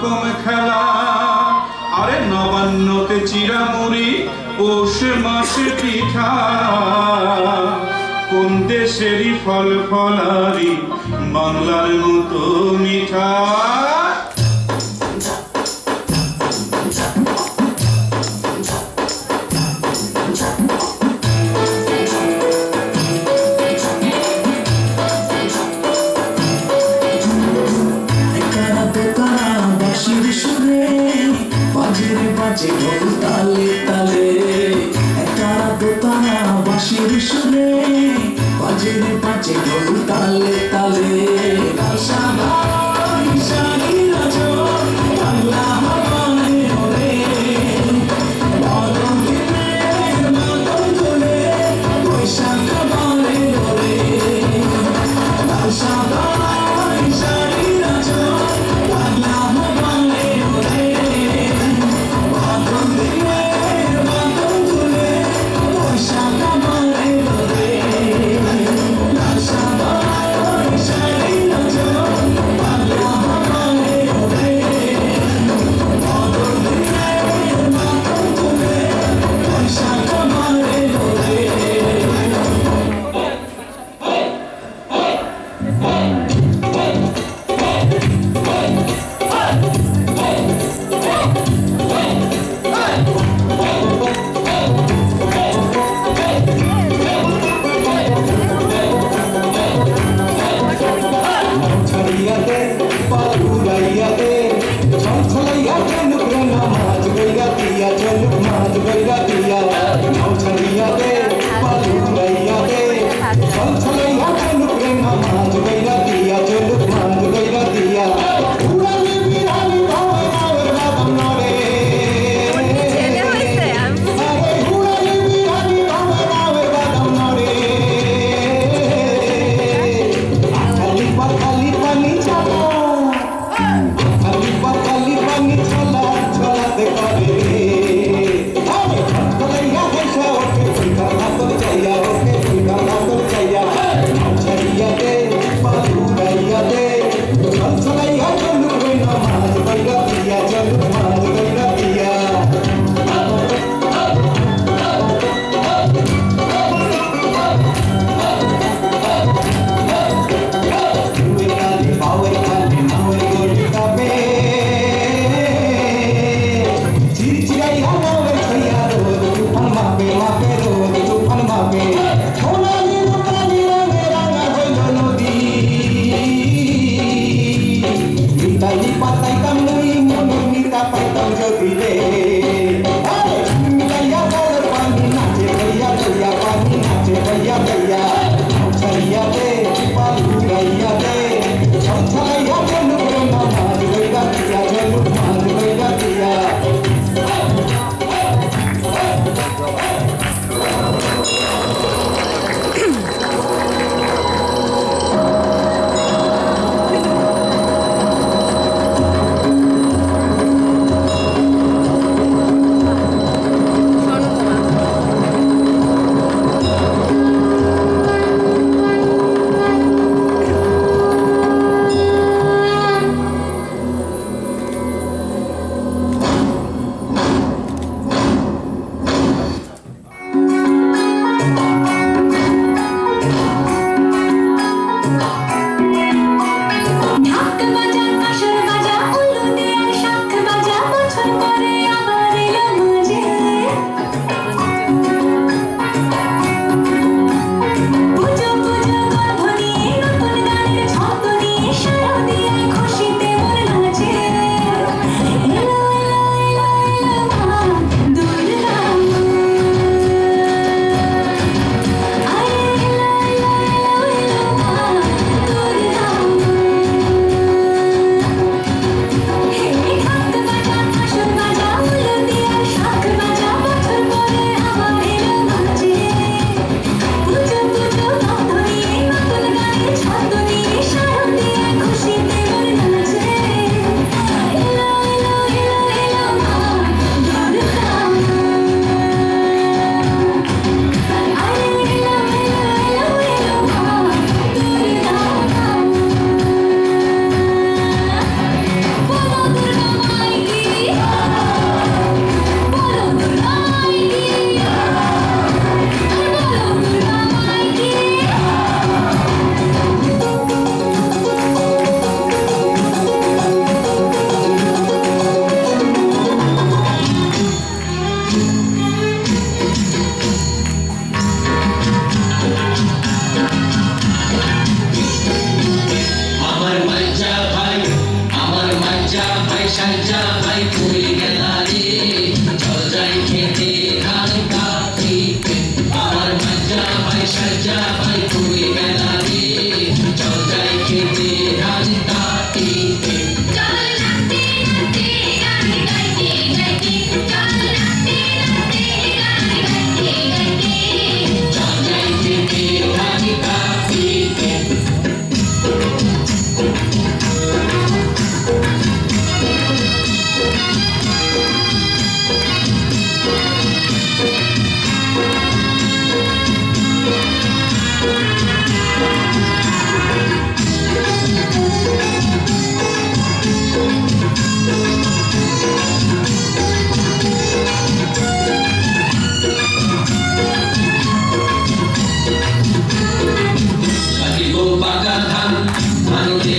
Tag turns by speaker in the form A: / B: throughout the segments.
A: রকম খেলা। আরে নবান্নতে চিরামুড়ি, পৌষ মাসে পিঠা, কোন দেশেরই ফল ফলারি বাংলার মতো মিঠা।
B: বাজে ঢোল তালে তালে, একতারা দোতারা বাঁশির সুরে, বাজে বাজে ঢোল তালে তালে। সাবাই শাড়ি রাজর বাংলা হাওয়ায় ওরে, বাদল দিনে বাদল তোলে বৈশাখ বারে ওরে। সাবাই শাড়ি রাজর বাংলা হাওয়ায় ওরে, বাদল দিনে বাদল তোলে বৈশাখ বারে ওরে। সাবাই শাড়ি রাজর বাংলা হাওয়ায় ওরে, বাদল দিনে বাদল তোলে বৈশাখ বারে ওরে।
C: छड़ियाते पारुराइयाते छलछलैयाते नुकरना माज गइरा दिया चलुक माज गइरा दिया। छड़ियाते पारुराइयाते छलछलैयाते नुकरना माज गइरा दिया चलुक माज गइरा दिया। उड़ाली बिराली भावे भावे बादम नरे, अरे उड़ाली बिराली भावे भावे बादम नरे। खाली पानी चला, खाली पानी चला चला देखा रे। अरे छलछलैया कैसे ओके फुलका नातल चाहिए, ओके फुलका नातल चाहिए। छड़ियाते पारुराइयाते छलछलैया चलु गइरा माज गइरा दिया चलु माज गइरा दिया। पावर खाली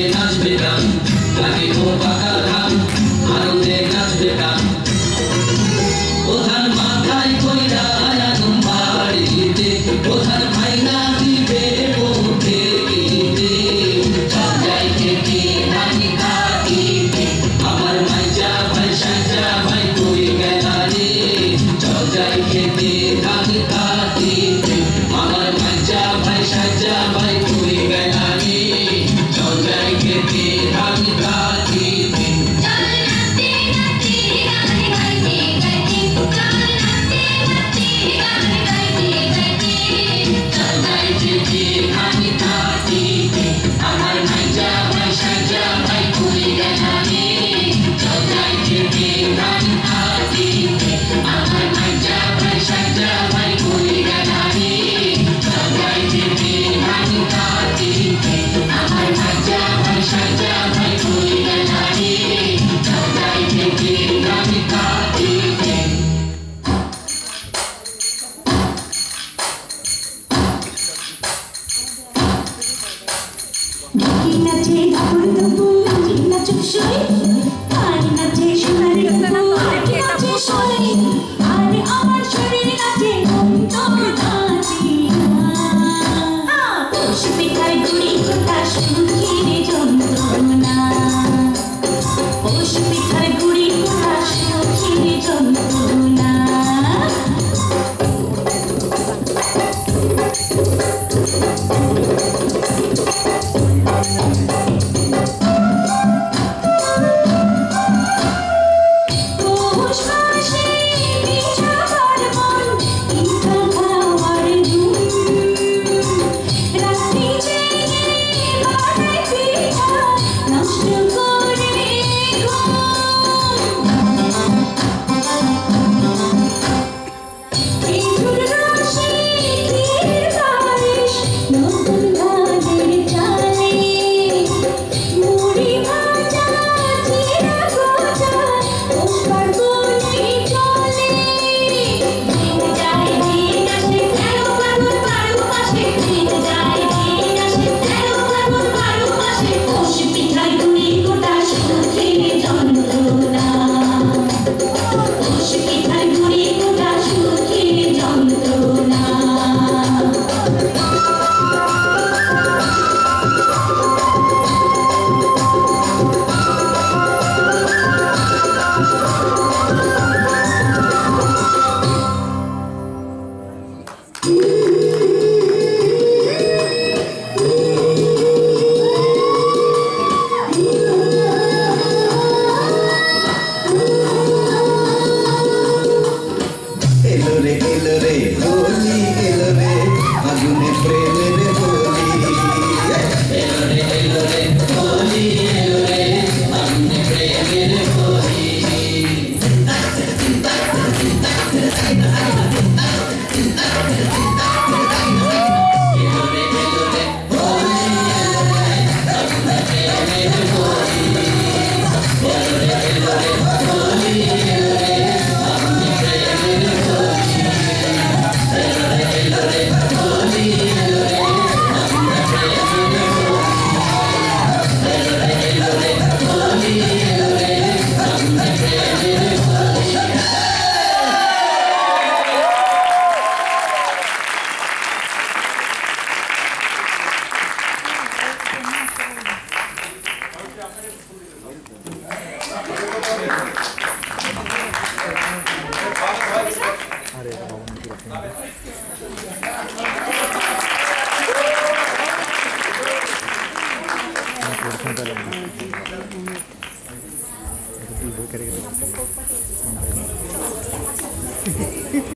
D: নাচবে গান লাগে ও বাঁকা ধান আনন্দে নাচবে গান প্রধান মাথায় কইরা আগুন বাড়িতে প্রধান ভাইনা দিবে বউকে দিতে চল যাই খেতে নানি কাটিতে আমার মাইজা ভাই সাজা ভাই কই গেলা রে চল যাই খেতে নানি কাটিতে আমার মাইজা ভাই সাজা ভাই কই গেলা রে চল যাই খেতে নানি কাটিতে